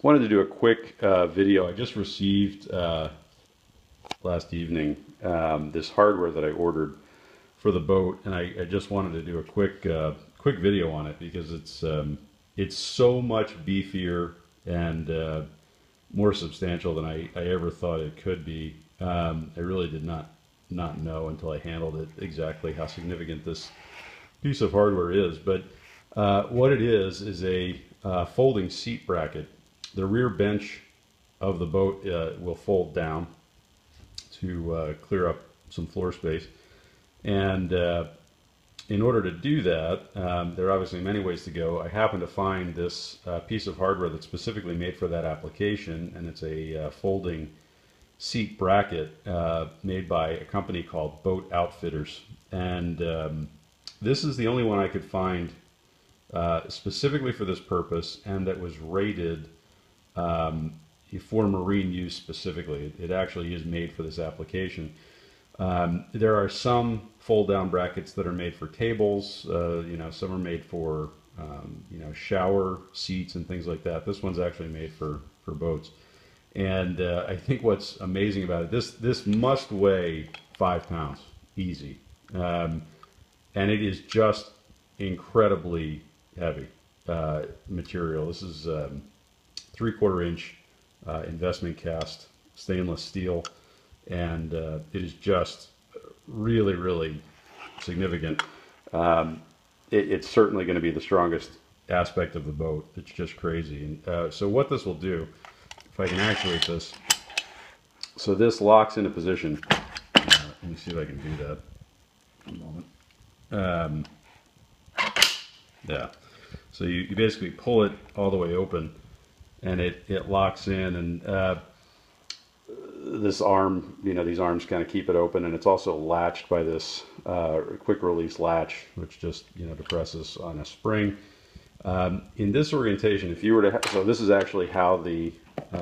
Wanted to do a quick video. I just received last evening this hardware that I ordered for the boat, and I just wanted to do a quick video on it because it's so much beefier and more substantial than I ever thought it could be. I really did not know until I handled it exactly how significant this piece of hardware is. But what it is a folding seat bracket. The rear bench of the boat will fold down to clear up some floor space. And in order to do that, there are obviously many ways to go. I happen to find this piece of hardware that's specifically made for that application, and it's a folding seat bracket made by a company called Boat Outfitters. And this is the only one I could find specifically for this purpose, and that was rated for marine use specifically. It actually is made for this application. There are some fold-down brackets that are made for tables. Some are made for shower seats and things like that. This one's actually made for boats. And I think what's amazing about it, this must weigh 5 pounds easy, and it is just incredibly heavy material. This is 3/4 inch investment cast stainless steel, and it is just really significant. It's certainly going to be the strongest aspect of the boat. It's just crazy. And so what this will do, if I can actuate this, so this locks into position. Let me see if I can do that. A moment. Yeah. So you basically pull it all the way open, and it locks in, and this arm, these arms kind of keep it open, and it's also latched by this quick release latch, which just depresses on a spring. In this orientation, if you were to so this is actually how the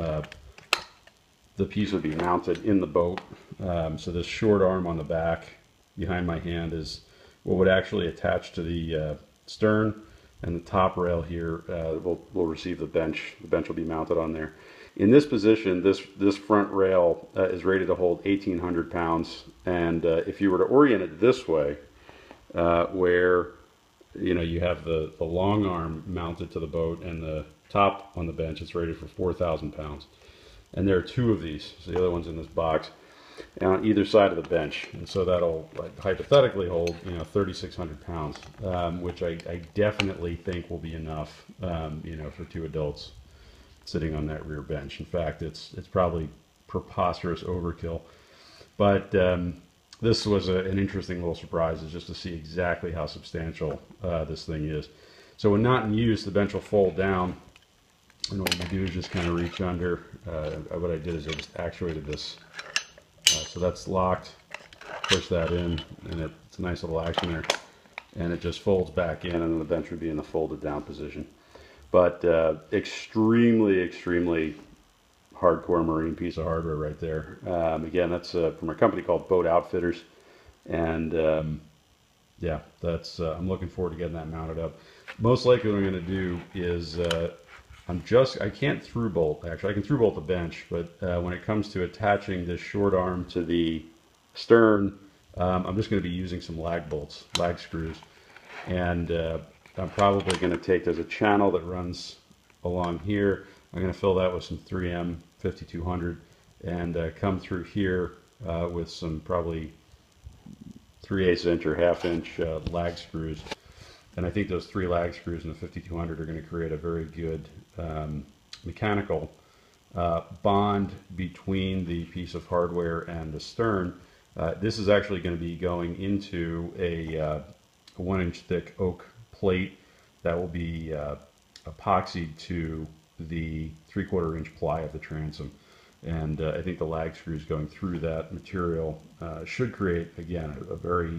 piece would be mounted in the boat. So this short arm on the back behind my hand is what would actually attach to the stern, and the top rail here will receive the bench. The bench will be mounted on there. In this position, this front rail is rated to hold 1,800 pounds, and if you were to orient it this way, where you have the long arm mounted to the boat and the top on the bench, it's rated for 4,000 pounds. And there are 2 of these, so the other one's in this box, and on either side of the bench, and so that'll hypothetically hold 3,600 pounds, which I definitely think will be enough for 2 adults sitting on that rear bench. In fact, it's probably preposterous overkill. But this was an interesting little surprise, is just to see exactly how substantial this thing is. So when not in use, the bench will fold down, and what you do is just kind of reach under. What I did is I just actuated this. So that's locked, push that in, and it's a nice little action there, and it just folds back in, and then the bench would be in the folded down position. But extremely hardcore marine piece of hardware right there. Again, that's from a company called Boat Outfitters, and yeah, that's I'm looking forward to getting that mounted up. Most likely what I'm going to do is I can't through bolt, actually. I can through bolt the bench, but when it comes to attaching this short arm to the stern, I'm just going to be using some lag bolts, lag screws, and I'm probably going to take, there's a channel that runs along here. I'm going to fill that with some 3M 5200 and come through here with some probably 3/8 inch or 1/2 inch lag screws. And I think those 3 lag screws in the 5200 are going to create a very good mechanical bond between the piece of hardware and the stern. This is actually going to be going into a 1-inch thick oak plate that will be epoxied to the 3/4 inch ply of the transom. And I think the lag screws going through that material should create, again, a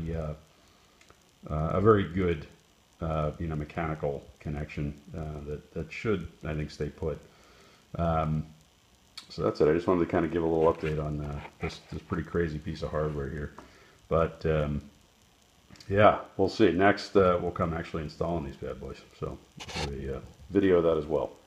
very good mechanical connection that should, I think, stay put. So that's it. I just wanted to kind of give a little update on this pretty crazy piece of hardware here. But yeah, we'll see. Next, we'll come actually installing these bad boys. So I'll have a video of that as well.